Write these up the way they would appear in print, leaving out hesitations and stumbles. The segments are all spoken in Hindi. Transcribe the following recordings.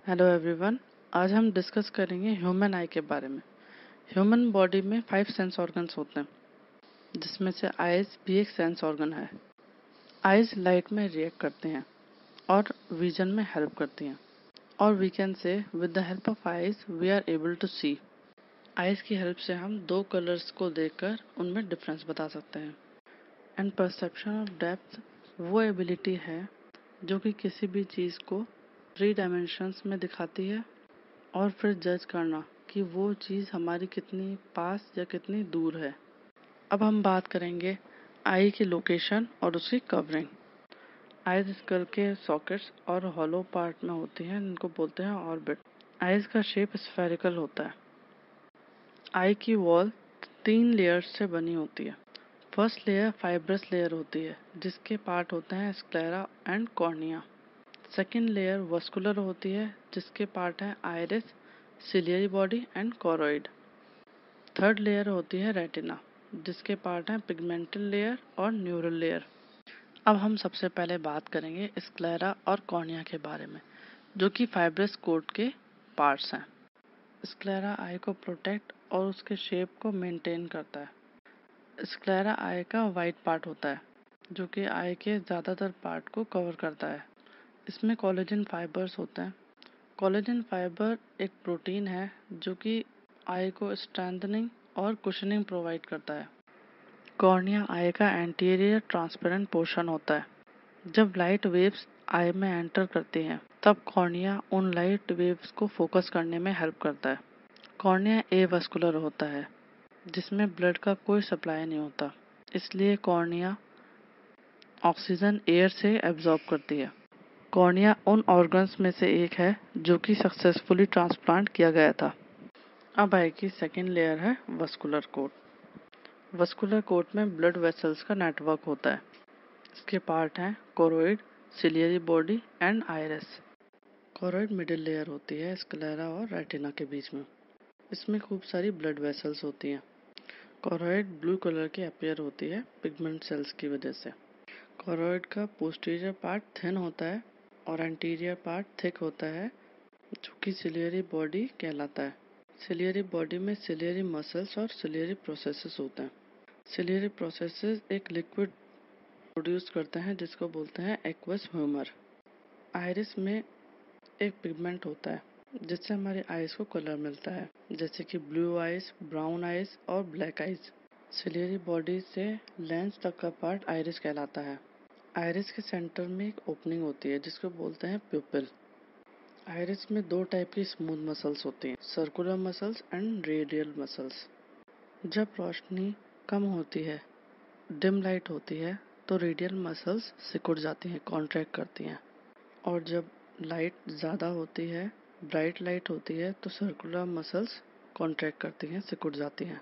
Hello everyone. आज हम डिस्कस करेंगे ह्यूमन आई के बारे में। ह्यूमन बॉडी में 5 सेंस ऑर्गन्स होते हैं, जिसमें से आइज भी एक सेंस ऑर्गन है। आइज लाइट में रिएक्ट करते हैं और विजन में हेल्प करती हैं, और we can say with the help of eyes we are able to see. Eyes की हेल्प से हम दो कलर्स को देखकर उनमें डिफरेंस बता सकते हैं। एंड परसेप्शन ऑफ डेप्थ वो एबिलिटी है जो कि किसी भी चीज़ को 3 डायमेंशंस में दिखाती है और फिर जज करना कि वो चीज़ हमारी कितनी पास या कितनी दूर है। अब हम बात करेंगे आई की लोकेशन और उसकी कवरिंग। आइज स्कल के सॉकेट्स और हॉलो पार्ट में होती हैं, जिनको बोलते हैं ऑर्बिट। आइज का शेप स्फेरिकल होता है। आई की वॉल 3 लेयर्स से बनी होती है। फर्स्ट लेयर फाइब्रस लेयर होती है, जिसके पार्ट होते हैं sclera and cornea. Second layer vascular होती है, जिसके पार्ट हैं iris, ciliary body and choroid. Third layer होती है रेटिना, जिसके पार्ट हैं पिगमेंटल लेयर और न्यूरल लेयर। अब हम सबसे पहले बात करेंगे स्क्लेरा और कॉर्निया के बारे में, जो कि फाइब्रस कोट के पार्ट्स हैं। स्क्लेरा आई को प्रोटेक्ट और उसके शेप को मेंटेन करता है। स्क्लेरा आई का वाइट पार्ट होता है, जो कि आई के ज़्यादातर पार्ट को कवर करता है। इसमें कोलेजन फाइबर्स होते हैं। कोलेजन फाइबर एक प्रोटीन है जो कि आई को स्ट्रेंथनिंग और कुशनिंग प्रोवाइड करता है। कॉर्निया आई का एंटीरियर ट्रांसपेरेंट पोर्शन होता है। जब लाइट वेव्स आई में एंटर करती हैं, तब कॉर्निया उन लाइट वेव्स को फोकस करने में हेल्प करता है। कॉर्निया एवस्कुलर होता है, जिसमें ब्लड का कोई सप्लाई नहीं होता, इसलिए कॉर्निया ऑक्सीजन एयर से एब्जॉर्ब करती है। कॉर्निया उन ऑर्गन्स में से एक है जो कि सक्सेसफुली ट्रांसप्लांट किया गया था। अब आई की सेकेंड लेयर है वस्कुलर कोट। वस्कुलर कोट में ब्लड वेसल्स का नेटवर्क होता है। इसके पार्ट हैं choroid, ciliary body and iris. Choroid middle layer होती है स्क्लेरा और रेटिना के बीच में। इसमें खूब सारी ब्लड वेसल्स होती हैं। कोरोइड ब्लू कलर की अपीयर होती है पिगमेंट सेल्स की वजह से। कोरोइड का पोस्टीरियर पार्ट थिन होता है और एंटीरियर पार्ट थिक होता है, जो कि सिलियरी बॉडी कहलाता है। सिलियरी बॉडी में सिलियरी मसल्स और सिलियरी प्रोसेसेस होते हैं। सिलियरी प्रोसेसेस एक लिक्विड प्रोड्यूस करते हैं, जिसको बोलते हैं एक्वस ह्यूमर। आइरिस में एक पिगमेंट होता है, जिससे हमारे आइज को कलर मिलता है, जैसे कि ब्लू आइज, ब्राउन आइज और ब्लैक आइज। सिलियरी बॉडी से लेंस तक का पार्ट आइरिस कहलाता है। आइरिस के सेंटर में एक ओपनिंग होती है, जिसको बोलते हैं प्यूपिल। आइरिस में 2 टाइप की स्मूथ मसल्स होती हैं, circular muscles and radial muscles. जब रोशनी कम होती है, डिम लाइट होती है, तो रेडियल मसल्स सिकुड़ जाती हैं, कॉन्ट्रैक्ट करती हैं। और जब लाइट ज़्यादा होती है, ब्राइट लाइट होती है, तो सर्कुलर मसल्स कॉन्ट्रैक्ट करती हैं, सिकुड़ जाती हैं।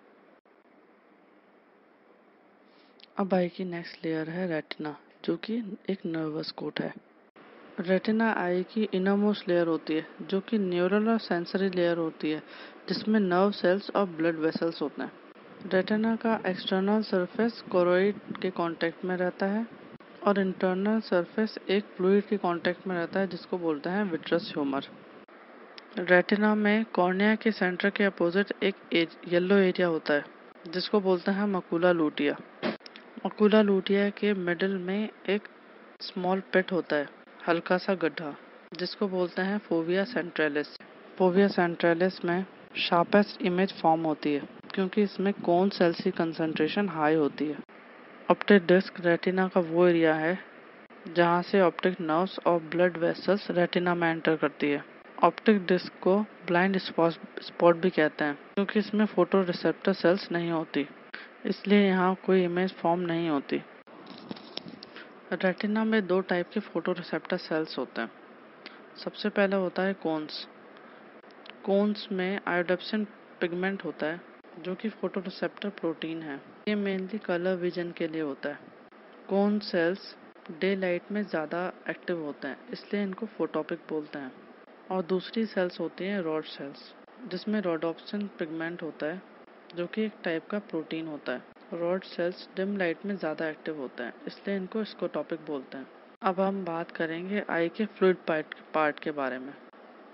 अब आई की नेक्स्ट लेयर है रेटिना, जो कि एक नर्वस कोट है। रेटिना आई की इनरमोस्ट लेयर होती है, जो कि न्यूरल और सेंसरी लेयर होती है, जिसमें नर्व सेल्स और ब्लड वेसल्स होते हैं। रेटिना का एक्सटर्नल सरफेस कोरोइड के कांटेक्ट में रहता है और इंटरनल सरफेस एक फ्लूइड के कांटेक्ट में रहता है, जिसको बोलते हैं विट्रस ह्यूमर। रेटिना में कॉर्निया के सेंटर के अपोजिट एक येलो एरिया होता है, जिसको बोलते हैं मकुला लूटिया। मकुला लूटिया के मिडिल में एक स्मॉल पिट होता है, हल्का सा गड्ढा, जिसको बोलते हैं फोविया सेंट्रलिस। फोविया सेंट्रलिस में शार्पेस्ट इमेज फॉर्म होती है, क्योंकि इसमें कोन सेल्स की कंसंट्रेशन हाई होती है। ऑप्टिक डिस्क रेटिना का वो एरिया है जहाँ से ऑप्टिक नर्व्स और ब्लड वेसल्स रेटिना में एंटर करती है। ऑप्टिक डिस्क को ब्लाइंड स्पॉट भी कहते हैं, क्योंकि इसमें फोटो रिसेप्टर सेल्स नहीं होती, इसलिए यहाँ कोई इमेज फॉर्म नहीं होती। रेटिना में 2 टाइप के फोटो रिसेप्टर सेल्स होते हैं। सबसे पहला होता है कोन्स। कोन्स में आयोडप्सिन पिगमेंट होता है, जो कि फोटो रिसेप्टर प्रोटीन है। ये मेनली कलर विजन के लिए होता है। कोन सेल्स डे लाइट में ज़्यादा एक्टिव होते हैं, इसलिए इनको फोटोपिक बोलते हैं। और दूसरी सेल्स होती हैं रॉड सेल्स, जिसमें रोडोप्सिन पिगमेंट होता है, जो कि एक टाइप का प्रोटीन होता है। रॉड सेल्स डिम लाइट में ज़्यादा एक्टिव होते हैं, इसलिए इनको स्कोटोपिक बोलते हैं। अब हम बात करेंगे आई के फ्लूइड पार्ट के बारे में।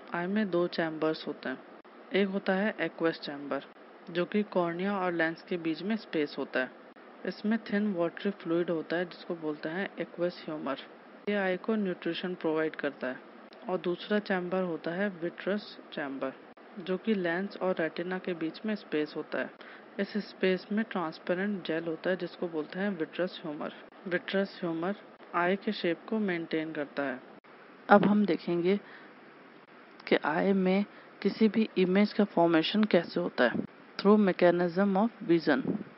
आई में दो चैम्बर्स होते हैं। एक होता है एक्वस चैम्बर, जो कि कॉर्निया और लेंस के बीच में स्पेस होता है। इसमें थिन वाटरी फ्लूइड होता है जिसको बोलते हैं एक्वस ह्यूमर। ये आई को न्यूट्रिशन प्रोवाइड करता है। और दूसरा चैम्बर होता है विट्रस चैम्बर, जो कि लेंस और रेटिना के बीच में स्पेस होता है। इस स्पेस में ट्रांसपेरेंट जेल होता है जिसको बोलते हैं vitreous humour. Vitreous humour eye के शेप को मेंटेन करता है। अब हम देखेंगे कि आई में किसी भी इमेज का फॉर्मेशन कैसे होता है, थ्रू मैकेनिज्म ऑफ विजन।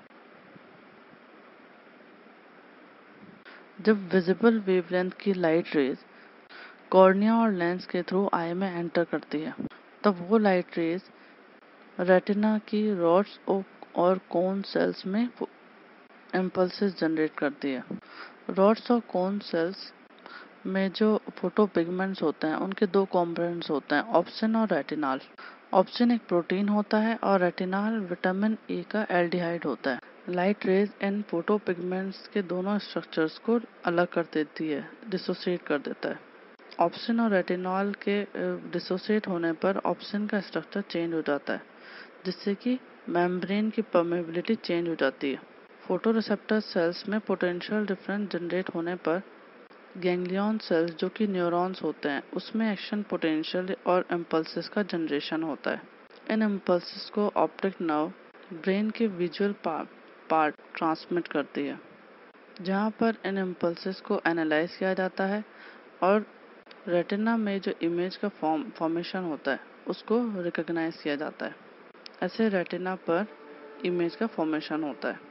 जब विजिबल वेवलेंथ की लाइट रेज कॉर्निया और लेंस के थ्रू आई में एंटर करती है, तब वो लाइट रेज रेटिना की रॉड्स और कोन सेल्स में इम्पल्सेस जनरेट करती है। रॉड्स और कोन सेल्स में जो फोटोपिगमेंट्स होते हैं उनके दो कॉम्पोनेंट्स होते हैं, ऑप्सिन और रेटिनॉल। ऑप्सिन एक प्रोटीन होता है और रेटिनॉल विटामिन ए का एल्डिहाइड होता है। लाइट रेज इन फोटोपिगमेंट्स के दोनों स्ट्रक्चर्स को अलग कर देती है, डिसोसिएट कर देता है। ऑप्सिन और रेटिनॉल के डिसोसिएट होने पर ऑप्सिन का स्ट्रक्चर चेंज हो जाता है, जिससे कि मेम्ब्रेन की परमेबिलिटी चेंज हो जाती है। फोटोरिसेप्टर सेल्स में पोटेंशियल डिफरेंस जनरेट होने पर गैंग्लियन सेल्स, जो कि न्यूरॉन्स होते हैं, उसमें एक्शन पोटेंशियल और इम्पल्सेस का जनरेशन होता है। इन इम्पल्सेस को ऑप्टिक नर्व ब्रेन के विजुअल पार्ट ट्रांसमिट करती है, जहाँ पर इन इम्पल्सेस को एनालाइज किया जाता है और रेटिना में जो इमेज का फॉर्मेशन होता है उसको रिकॉग्नाइज किया जाता है। ऐसे रेटिना पर इमेज का फॉर्मेशन होता है।